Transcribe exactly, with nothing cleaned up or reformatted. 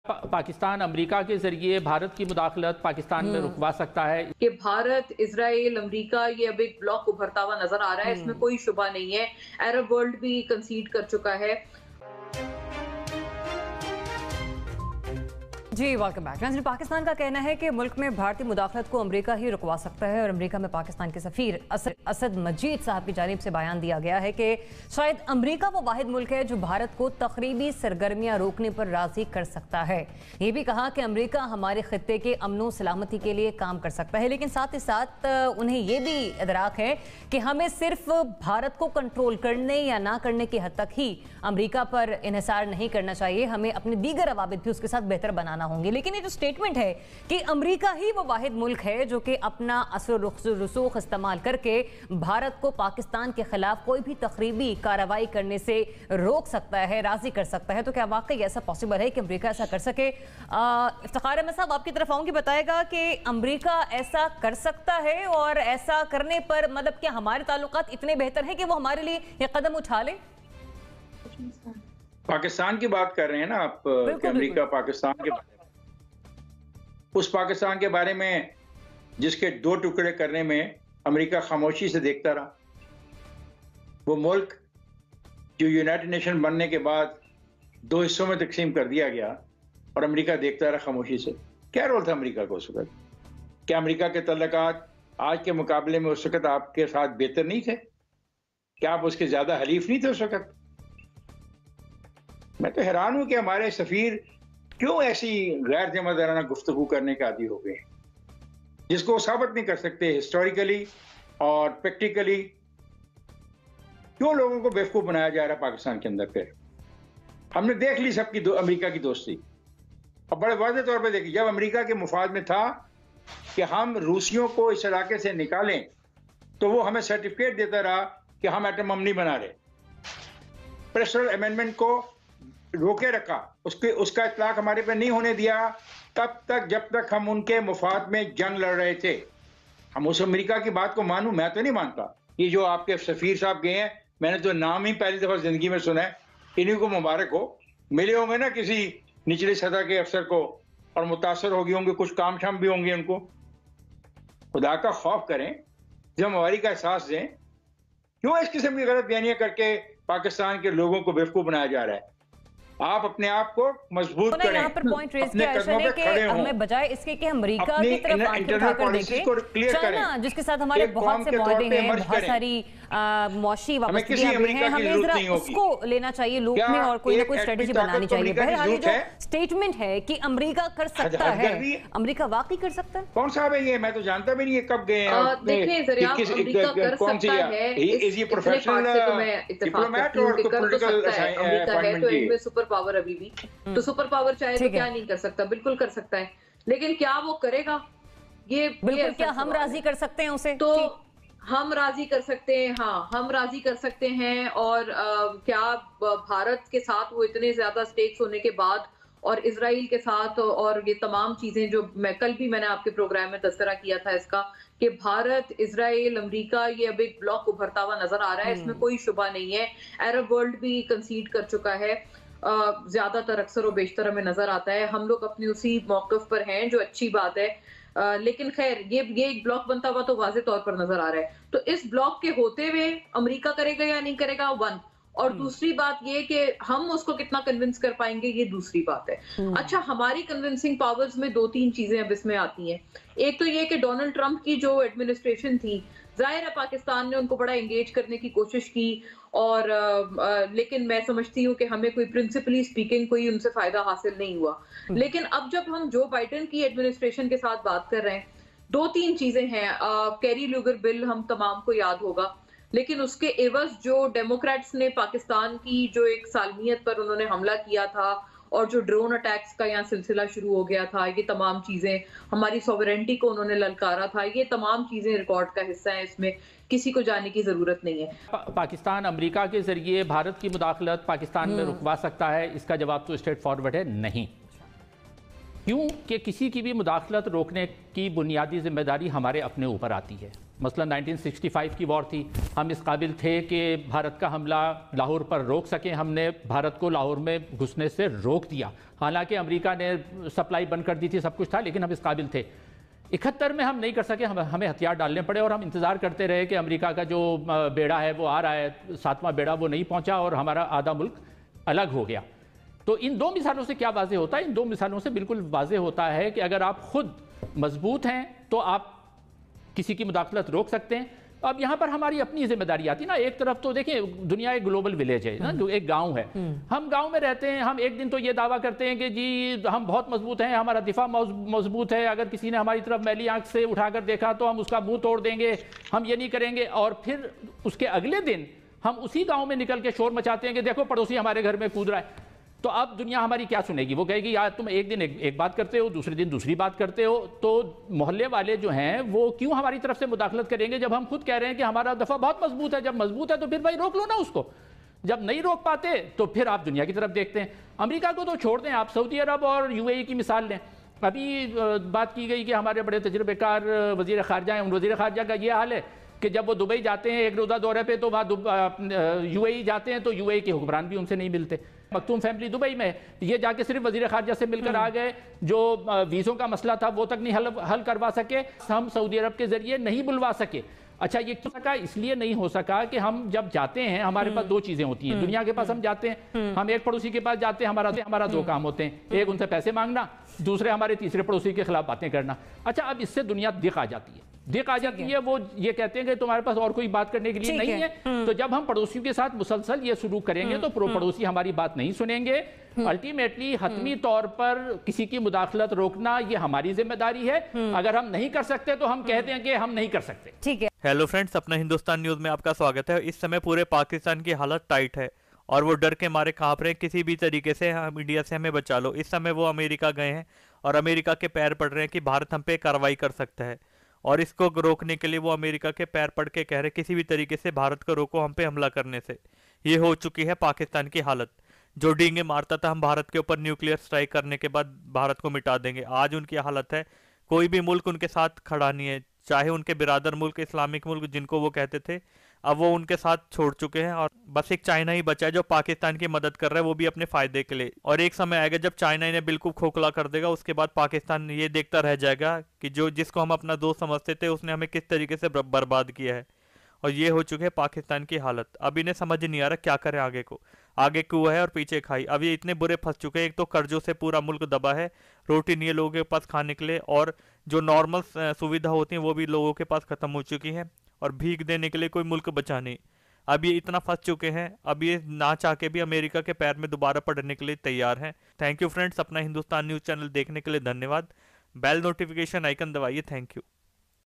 पा, पाकिस्तान अमेरिका के जरिए भारत की मुदाखलत पाकिस्तान में रुकवा सकता है कि भारत, इजराइल, अमेरिका ये अब एक ब्लॉक उभरता हुआ नजर आ रहा है, इसमें कोई शुबा नहीं है। अरब वर्ल्ड भी कंसीड कर चुका है। जी वेलकम बैक। पाकिस्तान का कहना है कि मुल्क में भारतीय मुदाखलत को अमेरिका ही रुकवा सकता है और अमेरिका में पाकिस्तान के सफीर असद, असद मजीद साहब की जानिब से बयान दिया गया है कि शायद अमेरिका वो वाहिद मुल्क है जो भारत को तकरीबी सरगर्मियां रोकने पर राजी कर सकता है। ये भी कहा कि अमेरिका हमारे खत्ते के अमनो सलामती के लिए काम कर सकता है, लेकिन साथ ही साथ उन्हें ये भी इदराक है कि हमें सिर्फ भारत को कंट्रोल करने या ना करने की हद तक ही अमेरिका पर इन्हिसार नहीं करना चाहिए, हमें अपने दीगर अवाबित भी उसके साथ बेहतर बनाना होंगे। लेकिन ये जो स्टेटमेंट है कि अमेरिका ही वो वाहिद मुल्क है जो कि अपना असर रसूख इस्तेमाल करके भारत को पाकिस्तान के खिलाफ कोई भी तकरीबी कार्रवाई करने से रोक सकता है, राजी कर सकता है, तो क्या वाकई ऐसा पॉसिबल है कि अमेरिका ऐसा कर सके? इफ्तिखार अहमद साहब आपकी तरफ आऊंगी, बताएगा कि अमेरिका ऐसा कर सकता है और ऐसा करने पर मतलब क्या हमारे ताल्लुकात इतने बेहतर हैं कि वो हमारे लिए ये कदम उठा ले? पाकिस्तान की बात कर रहे हैं ना आप कि अमेरिका पाकिस्तान के बारे में, उस पाकिस्तान के बारे में जिसके दो टुकड़े करने में अमेरिका खामोशी से देखता रहा। वो मुल्क जो यूनाइटेड नेशन बनने के बाद दो हिस्सों में तकसीम कर दिया गया और अमेरिका देखता रहा खामोशी से। क्या रोल था अमेरिका को उस वक्त? क्या अमेरिका के तल्लुकात आज के मुकाबले में उस वक्त आपके साथ बेहतर नहीं थे? क्या आप उसके ज्यादा हलीफ नहीं थे उस वक्त? मैं तो हैरान हूं कि हमारे सफीर क्यों ऐसी गैर जिम्मेदाराना गुफ्तगू करने के आदी हो गए, जिसको वो साबित नहीं कर सकते हिस्टोरिकली और प्रैक्टिकली। क्यों लोगों को बेवकूफ बनाया जा रहा है पाकिस्तान के अंदर? फिर हमने देख ली सबकी अमेरिका की दोस्ती, और बड़े वाज़ेह तौर पर देखी। जब अमेरिका के मुफाद में था कि हम रूसियों को इस इलाके से निकालें, तो वो हमें सर्टिफिकेट देता रहा कि हम एटम बम नहीं बना रहे। प्रेसिडेंशियल अमेंडमेंट को रोके रखा, उसके उसका इतलाक हमारे पे नहीं होने दिया तब तक जब तक हम उनके मुफाद में जंग लड़ रहे थे। हम उस अमेरिका की बात को मानूं, मैं तो नहीं मानता। ये जो आपके सफीर साहब गए हैं, मैंने तो नाम ही पहली दफा जिंदगी में सुना है। इन्हीं को मुबारक हो, मिले होंगे ना किसी निचली सतह के अफसर को और मुतासर हो गए होंगे, कुछ काम शाम भी होंगे उनको। खुदा का खौफ करें, जिम्मेवारी का एहसास दें। क्यों इस किस्म की गलत बयानियां करके पाकिस्तान के लोगों को बेवकूफ बनाया जा रहा है? आप अपने आप को मजबूत करें, यहाँ पर पॉइंट रेज किया है कि हमें बजाय इसके कि अमेरिका की तरफ आंखें उठाकर देखें, चाइना जिसके साथ हमारे बहुत से मुआहदे हैं, बहुत सारी मौशी वाबस्तगियां भी हैं, हमें जरा उसको लेना चाहिए लूप में और कोई ना कोई स्ट्रेटेजी बनानी चाहिए। बहरहाल जो स्टेटमेंट है कि अमेरिका कर सकता है, अमेरिका वाकई कर सकता है। कौन साहब है ये? मैं तो जानता भी नहीं है कब गए हैं। देखिए जरा अमेरिका कर सकता है, इज ये प्रोफेशनल डिप्लोमेट और पॉलिटिकल अमेरिका है, तो इनमें सुपर पावर अभी भी, तो सुपर पावर चाहे तो क्या नहीं कर सकता, बिल्कुल कर सकता है। लेकिन क्या वो करेगा? ये बिल्कुल, क्या हम राजी कर सकते हैं उसे? तो हम राजी कर सकते हैं, हाँ हम राजी कर सकते हैं। और आ, क्या भारत के साथ वो इतने ज्यादा स्टेक्स होने के बाद और इजराइल के साथ और ये तमाम चीजें जो मैं कल भी मैंने आपके प्रोग्राम में तस्करा किया था इसका कि भारत, इजराइल, अमेरिका ये अब एक ब्लॉक उभरता हुआ नजर आ रहा है, इसमें कोई शुबा नहीं है। अरब वर्ल्ड भी कंसीड कर चुका है, ज्यादातर अक्सर और बेशतर हमें नजर आता है। हम लोग अपनी उसी मौकफ पर हैं, जो अच्छी बात है। आ, लेकिन खैर ये ये एक ब्लॉक बनता हुआ तो वाज़ेह तौर पर नजर आ रहा है। तो इस ब्लॉक के होते हुए अमेरिका करेगा या नहीं करेगा, वन। और दूसरी बात ये कि हम उसको कितना कन्विंस कर पाएंगे, ये दूसरी बात है। अच्छा, हमारी कन्विंसिंग पावर्स में दो तीन चीजें अब इसमें आती हैं। एक तो ये कि डोनाल्ड ट्रंप की जो एडमिनिस्ट्रेशन थी, जाहिर है पाकिस्तान ने उनको बड़ा एंगेज करने की कोशिश की, और आ, आ, लेकिन मैं समझती हूँ कि हमें कोई प्रिंसिपली स्पीकिंग कोई उनसे फायदा हासिल नहीं हुआ। लेकिन अब जब हम जो बाइडेन की एडमिनिस्ट्रेशन के साथ बात कर रहे हैं, दो तीन चीजें हैं। कैरी लूगर बिल हम तमाम को याद होगा, लेकिन उसके एवज जो डेमोक्रेट्स ने पाकिस्तान की जो एक सालमियत पर उन्होंने हमला किया था और जो ड्रोन अटैक्स का यहाँ सिलसिला शुरू हो गया था, ये तमाम चीजें, हमारी सॉवरेंटी को उन्होंने ललकारा था, ये तमाम चीजें रिकॉर्ड का हिस्सा है। इसमें किसी को जाने की जरूरत नहीं है। पा, पाकिस्तान अमेरिका के जरिए भारत की मुदाखलत पाकिस्तान में रुकवा सकता है? इसका जवाब तो स्ट्रेट फॉरवर्ड है, नहीं। क्यों कि किसी की भी मुदाखलत रोकने की बुनियादी जिम्मेदारी हमारे अपने ऊपर आती है। मसलन नाइनटीन सिक्सटी फाइव की वॉर थी, हम इस काबिल थे कि भारत का हमला लाहौर पर रोक सकें, हमने भारत को लाहौर में घुसने से रोक दिया। हालांकि अमेरिका ने सप्लाई बंद कर दी थी, सब कुछ था, लेकिन हम इस काबिल थे। इकहत्तर में हम नहीं कर सके, हम हमें हथियार डालने पड़े और हम इंतज़ार करते रहे कि अमेरिका का जो बेड़ा है वो आ रहा है, सातवां बेड़ा वो नहीं पहुंचा और हमारा आधा मुल्क अलग हो गया। तो इन दो मिसालों से क्या वाज़े होता है? इन दो मिसालों से बिल्कुल वाज़े होता है कि अगर आप खुद मजबूत हैं तो आप किसी की मुदाखलत रोक सकते हैं। अब यहाँ पर हमारी अपनी जिम्मेदारी आती है ना। एक तरफ तो देखिए दुनिया एक ग्लोबल विलेज है ना, जो एक गांव है, हम गांव में रहते हैं, हम एक दिन तो ये दावा करते हैं कि जी हम बहुत मजबूत हैं, हमारा दिफा मजबूत है, अगर किसी ने हमारी तरफ मैली आंख से उठाकर देखा तो हम उसका मुंह तोड़ देंगे, हम ये नहीं करेंगे। और फिर उसके अगले दिन हम उसी गाँव में निकल के शोर मचाते हैं कि देखो पड़ोसी हमारे घर में कूद रहा है। तो अब दुनिया हमारी क्या सुनेगी? वो कहेगी यार तुम एक दिन एक, एक बात करते हो, दूसरे दिन दूसरी बात करते हो। तो मोहल्ले वाले जो हैं वो क्यों हमारी तरफ से मुदाखलत करेंगे जब हम खुद कह रहे हैं कि हमारा दफा बहुत मजबूत है? जब मजबूत है तो फिर भाई रोक लो ना उसको। जब नहीं रोक पाते तो फिर आप दुनिया की तरफ देखते हैं। अमेरिका को तो छोड़ दें, आप सऊदी अरब और यूएई की मिसाल लें। अभी बात की गई कि हमारे बड़े तजुर्बेकार वजीर खारजा हैं, उन वजीर खारजा का ये हाल है कि जब वो दुबई जाते हैं एक रोज़ा दौरे पे तो वहाँ यूएई जाते हैं तो यूएई के हुक्मरान भी उनसे नहीं मिलते। मखतूम फैमिली दुबई में, ये जाके सिर्फ वजीर खारजा से मिलकर आ गए, जो वीज़ों का मसला था वो तक नहीं हल हल करवा सके, हम सऊदी अरब के ज़रिए नहीं बुलवा सके। अच्छा ये क्यों सका? इसलिए नहीं हो सका कि हम जब जाते हैं हमारे पास दो चीज़ें होती हैं। दुनिया के पास हम जाते हैं, हम एक पड़ोसी के पास जाते हैं, हमारा हमारा दो काम होते हैं, एक उनसे पैसे मांगना, दूसरे हमारे तीसरे पड़ोसी के खिलाफ बातें करना। अच्छा अब इससे दुनिया दिख आ जाती है, दिख आ जाती है, वो ये कहते हैं कि तुम्हारे पास और कोई बात करने के लिए नहीं है, है। तो जब हम पड़ोसियों के साथ मुसलसल ये शुरू करेंगे तो पड़ोसी हमारी बात नहीं सुनेंगे। अल्टीमेटली हतमी तौर पर किसी की मुदाखलत रोकना ये हमारी जिम्मेदारी है। अगर हम नहीं कर सकते तो हम कहते हैं कि हम नहीं कर सकते। ठीक है। हेलो फ्रेंड्स, अपना हिंदुस्तान न्यूज में आपका स्वागत है। इस समय पूरे पाकिस्तान की हालत टाइट है और वो डर के मारे कांप रहे हैं, किसी भी तरीके से हम इंडिया से हमें बचा लो। इस समय वो अमेरिका गए हैं और अमेरिका के पैर पड़ रहे हैं कि भारत हम पे कार्रवाई कर सकता है, और इसको रोकने के लिए वो अमेरिका के पैर पड़ के कह रहे किसी भी तरीके से भारत को रोको हम पे हमला करने से। ये हो चुकी है पाकिस्तान की हालत। जो डींगे मारता था हम भारत के ऊपर न्यूक्लियर स्ट्राइक करने के बाद भारत को मिटा देंगे, आज उनकी हालत है कोई भी मुल्क उनके साथ खड़ा नहीं है, चाहे उनके बिरादर मुल्क इस्लामिक मुल्क जिनको वो कहते थे अब वो उनके साथ छोड़ चुके हैं, और बस एक चाइना ही बचा है जो पाकिस्तान की मदद कर रहा है, वो भी अपने फायदे के लिए। और एक समय आएगा जब चाइना इन्हें बिल्कुल खोखला कर देगा, उसके बाद पाकिस्तान ये देखता रह जाएगा कि जो जिसको हम अपना दोस्त समझते थे उसने हमें किस तरीके से बर्बाद किया है। और ये हो चुके हैं पाकिस्तान की हालत। अब इन्हें समझ नहीं आ रहा क्या करें आगे को, आगे कुआं है और पीछे खाई। अब ये इतने बुरे फंस चुके हैं, एक तो कर्जों से पूरा मुल्क दबा है, रोटी नहीं है लोगों के पास खाने के लिए, और जो नॉर्मल सुविधा होती है वो भी लोगों के पास खत्म हो चुकी है, और भीख देने के लिए कोई मुल्क बचा नहीं। अब ये इतना फंस चुके हैं, अब ये ना चाह के भी अमेरिका के पैर में दोबारा पड़ने के लिए तैयार हैं। थैंक यू फ्रेंड्स, अपना हिंदुस्तान न्यूज़ चैनल देखने के लिए धन्यवाद। बेल नोटिफिकेशन आइकन दबाइए। Thank you.